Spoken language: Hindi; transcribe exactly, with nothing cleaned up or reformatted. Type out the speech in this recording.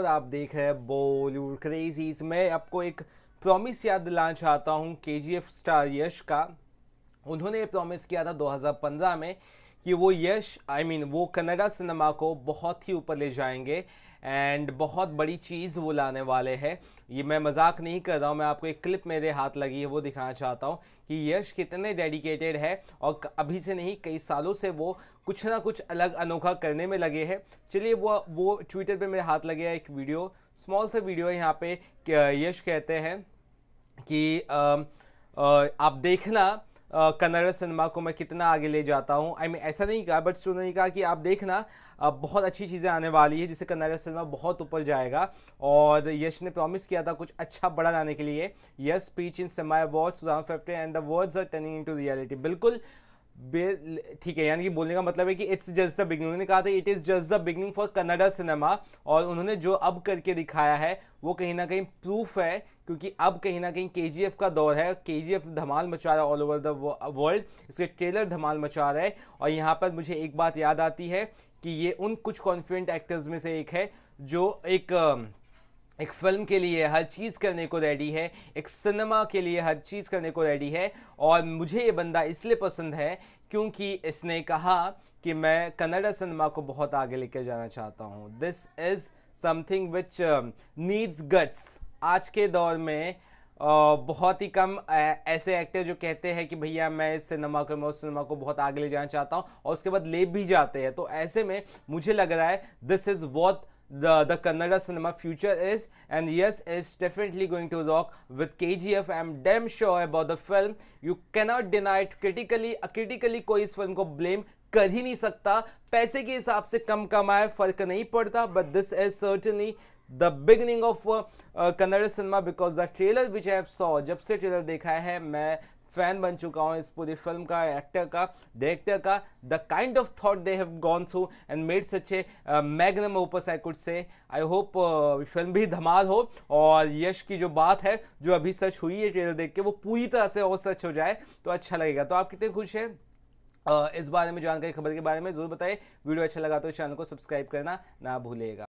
और आप देख रहे हैं बॉलीवुड क्रेजीज। मैं आपको एक प्रॉमिस याद दिलाना चाहता हूँ केजीएफ स्टार यश का। उन्होंने प्रॉमिस किया था दो हज़ार पंद्रह में कि वो Yash I I mean mean, वो कन्नड़ा सिनेमा को बहुत ही ऊपर ले जाएंगे एंड बहुत बड़ी चीज़ वो लाने वाले हैं। ये मैं मजाक नहीं कर रहा हूँ, मैं आपको एक क्लिप मेरे हाथ लगी है वो दिखाना चाहता हूँ कि यश कितने डेडिकेटेड है और अभी से नहीं कई सालों से वो कुछ ना कुछ अलग अनोखा करने में लगे हैं। चलिए वो वो ट्विटर पे मेरे हाथ लगे है एक वीडियो, स्मॉल सा वीडियो है यहाँ पे। यश कहते हैं कि आ, आ, आप देखना कन्नड़ सिनेमा को मैं कितना आगे ले जाता हूँ। आई मीन ऐसा नहीं कहा बट उन्होंने कहा कि आप देखना अब बहुत अच्छी चीज़ें आने वाली है जिससे कन्नड़ सिनेमा बहुत ऊपर जाएगा। और यश ने प्रॉमिस किया था कुछ अच्छा बड़ा लाने के लिए। Yash speech in cinema awards two thousand fifteen and the words are turning into reality. बिल्कुल ठीक है, यानी कि बोलने का मतलब है कि इट्स जस्ट द बिगनिंग। उन्होंने कहा था it is just the beginning for Kannada cinema और उन्होंने जो अब करके दिखाया है वो कहीं ना कहीं प्रूफ है, क्योंकि अब कहीं ना कहीं केजीएफ का दौर है। केजीएफ धमाल मचा रहा है ऑल ओवर द वर्ल्ड, इसके ट्रेलर धमाल मचा रहा है। और यहाँ पर मुझे एक बात याद आती है कि ये उन कुछ कॉन्फिडेंट एक्टर्स में से एक है जो एक एक फिल्म के लिए हर चीज़ करने को रेडी है, एक सिनेमा के लिए हर चीज़ करने को रेडी है। और मुझे ये बंदा इसलिए पसंद है क्योंकि इसने कहा कि मैं कन्नड़ा सिनेमा को बहुत आगे लेकर जाना चाहता हूँ। This is something which needs guts. आज के दौर में Uh, बहुत ही कम uh, ऐसे एक्टर जो कहते हैं कि भैया मैं इस सिनेमा को मैं उस सिनेमा को बहुत आगे ले जाना चाहता हूँ और उसके बाद ले भी जाते हैं। तो ऐसे में मुझे लग रहा है this is what the the Kannada cinema future is, and yes is definitely going to rock with K G F. I'm damn sure about the film. You cannot deny it. critically critically कोई इस फिल्म को blame कर ही नहीं सकता। पैसे के हिसाब से कम कमाए फर्क नहीं पड़ता, but this is certainly the beginning of uh, uh, Kannada cinema because the trailer which I have saw, जब से ट्रेलर देखा है मैं फैन बन चुका हूँ इस पूरी फिल्म का, एक्टर का, डायरेक्टर का। The kind of thought they have gone through and made such a magnum opus I could say. I hope film भी धमाल हो और यश की जो बात है जो अभी सच हुई है ट्रेलर देख के वो पूरी तरह से और सच हो जाए तो अच्छा लगेगा। तो आप कितने खुश हैं uh, इस बारे में जानकारी खबर के बारे में ज़रूर बताइए। वीडियो अच्छा लगा तो चैनल को सब्सक्राइब करना ना भूलिएगा।